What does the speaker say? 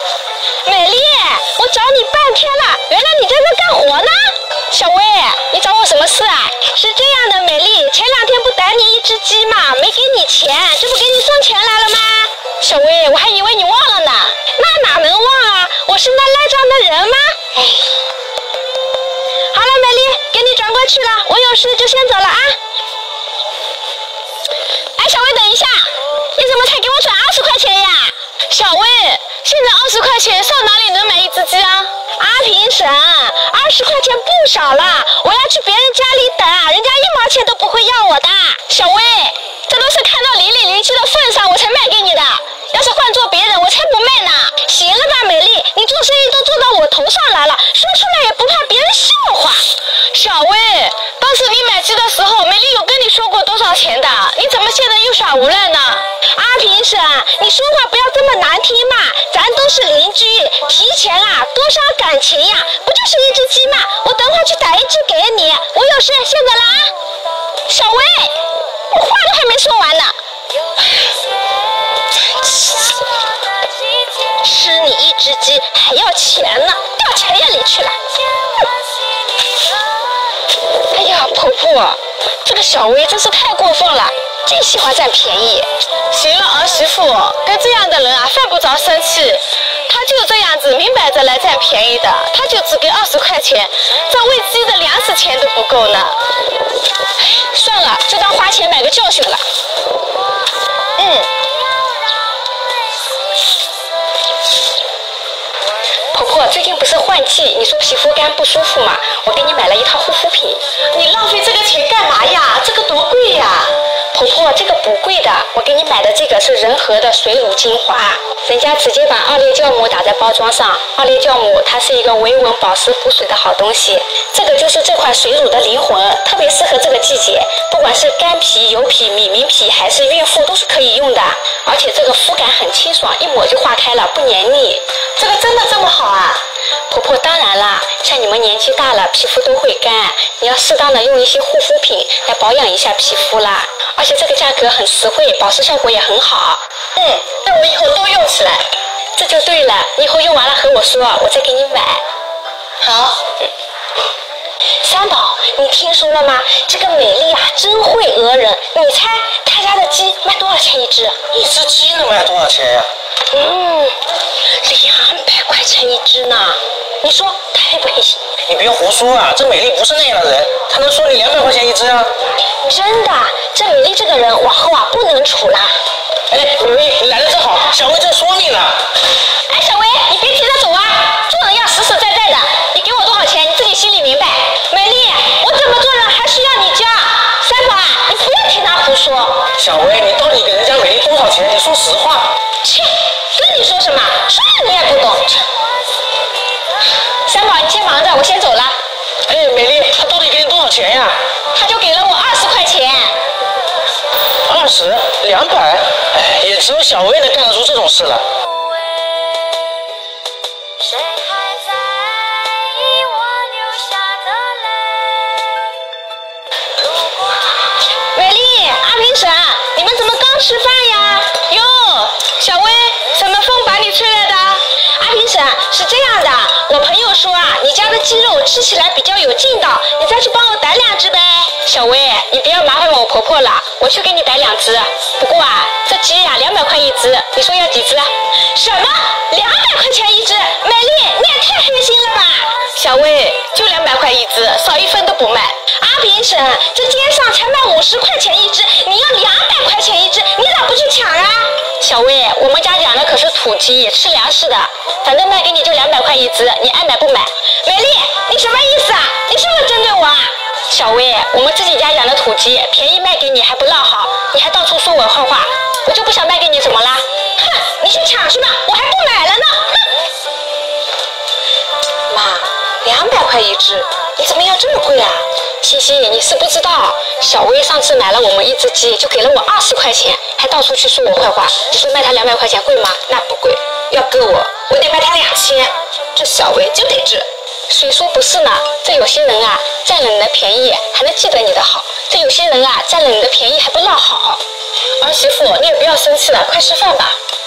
美丽，我找你半天了，原来你在这干活呢。小薇，你找我什么事啊？是这样的，美丽，前2天不逮你1只鸡嘛，没给你钱，这不给你送钱来了吗？小薇，我还以为你忘了呢。那哪能忘啊？我是那赖账的人吗？哎，好了，美丽，给你转过去了，我有事就先走了啊。哎，小薇，等一下，你怎么才给我转20块钱呀？小薇，现在20块钱上哪里能买1只鸡啊？阿平婶，20块钱不少了，我要去别人家里等，人家1毛钱都不会要我的。小薇，这都是看到邻里邻居的份上我才卖给你的，要是换做别人我才不卖呢。行了吧，美丽，你做生意都做到我头上来了，说出来也不怕别人笑话。小薇，当时你买鸡的时候，美丽有跟你说过多少钱的？你怎么现在又耍无赖呢？阿平婶，你说话不要这么难听嘛，咱都是邻居，提钱啊多伤感情呀，不就是1只鸡嘛，我等会儿去逮1只给你，我有事先走了啊。小薇，我话都还没说完呢。吃你1只鸡还要钱呢，掉钱眼里去了。哎呀，婆婆，这个小薇真是太过分了，净喜欢占便宜。 行了，儿媳妇，跟这样的人啊，犯不着生气。他就这样子明摆着来占便宜的，他就只给20块钱，这喂鸡的粮食钱都不够呢。 算了，就当花钱买个教训了。婆婆，最近不是换季，你说皮肤干不舒服嘛？我给你买了一套护肤品。 你浪费这个钱干嘛呀？这个多贵呀！ 婆婆，这个不贵的，我给你买的这个是仁和的水乳精华，人家直接把奥列酵母打在包装上。奥列酵母它是一个维稳保湿补水的好东西，这个就是这款水乳的灵魂，特别适合这个季节，不管是干皮、油皮、米明皮还是孕妇都是可以用的，而且这个肤感很清爽，一抹就化开了，不黏腻。 这个真的这么好啊？ 婆婆，当然啦，像你们年纪大了，皮肤都会干，你要适当的用一些护肤品来保养一下皮肤啦。而且这个价格很实惠，保湿效果也很好。 那我以后都用起来。 这就对了，你以后用完了和我说，我再给你买。 好。 三宝，你听说了吗？这个美丽啊，真会讹人。你猜他家的鸡卖多少钱1只 ？1只鸡能卖多少钱呀 ？200块钱1只呢。你说他黑不黑心？ 你别胡说啊！这美丽不是那样的人，她能收你200块钱1只啊？ 真的，这美丽这个人往后啊不能处啦。 哎，美丽，你来的正好，小薇正说你呢。 哎，小薇，你别急着走啊，做人要实实在在的。你给我多少钱，你自己心里明白。美丽，我怎么做人还需要你教。三宝啊，你不要听他胡说。 小薇，你到底给人家美丽多少钱？你说实话。 切，跟你说什么？说了你也不懂。三宝，你先忙着，我先走了。 哎，美丽，他到底给你多少钱呀？ 他就给了我20块钱。 20、200，哎，也只有小薇能干得出这种事了。 美丽，阿平婶，你们怎么刚吃饭呀？ 哟，小薇，什么风把你吹来的？ 阿平婶，是这样的，我朋友说啊，你家的鸡肉吃起来比较有劲道，你再去帮我逮2只呗。小薇，你不要麻烦我婆婆了，我去给你逮2只。不过啊，这鸡呀200块1只，你说要几只？什么？200块钱1只？美丽，你也太黑心了吧！ 小薇，就200块1只，少1分都不卖。 阿平婶，这街上才卖50块钱1只，你要200块钱1只，你咋不去抢啊？小薇，我们家养的可是土鸡，吃粮食的，反正卖给你就200块1只，你爱买不买？美丽，你什么意思啊？你是不是针对我啊？小薇，我们自己家养的土鸡，便宜卖给你还不落好，你还到处说我坏话，我就不想卖给你怎么啦？哼，你去抢去吧，我还不买了呢！哼。妈，200块1只，你怎么要这么贵啊？西西，你是不知道，小薇上次买了我们1只鸡，就给了我20块钱，还到处去说我坏话。你说卖她200块钱贵吗？那不贵，要搁我得卖她2000。这小薇就得治。谁说不是呢？这有些人啊，占了你的便宜还能记得你的好，这有些人啊，占了你的便宜还不落好。儿媳妇，你也不要生气了，快吃饭吧。